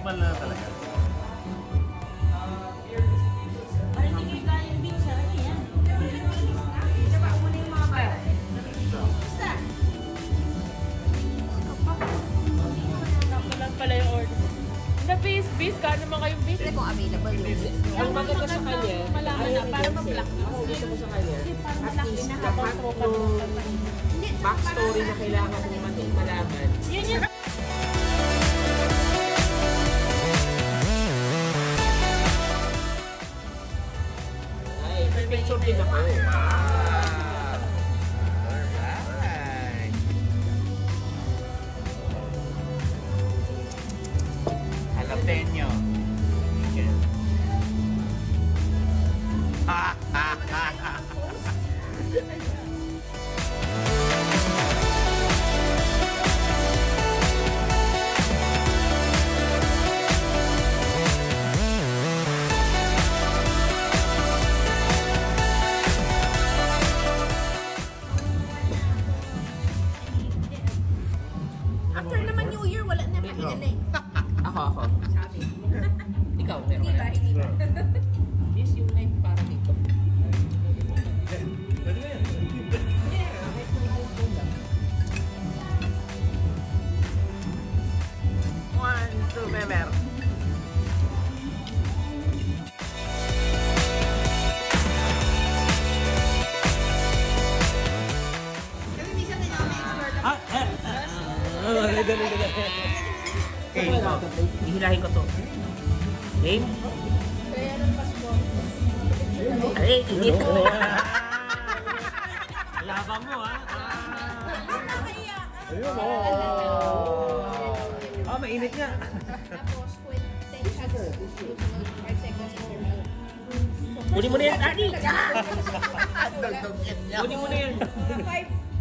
Tikman na talaga. Parang hindi kayo kayang beef sa ano yan. Diba, muna yung mga ba? Basta. Nakulang pala yung order. Na base, kano naman kayong base? Hindi kung available yung Ang maganda sa kanya, malaman na parang mag-black. Ang gusto ko sa kanya, Kasi parang at malaki least na habang lahat tropa ng ng backstory na kailangan mong malaman. Yun yun. Ay, may picture din ako. Alright. Jalapeno. Chicken. Ha ha ha ha. after naman New Year, wala na mainan eh. Ako. Ikaw, meron Hindi ba? Hindi ba? Yes, yung night para dito. One, two, memer. Kasi minsan na namin explore kami. Okay, ihilahin ko to. Game? Kaya nung Pasko, Ay, init. Labang mo, ha? nakakaiya. Ayun, oh, mainit nga. Tapos, when 10 seconds, 5 seconds after me. Kunin mo na yan, Adi! Dagdag yan niya. Kunin mo na yan. 5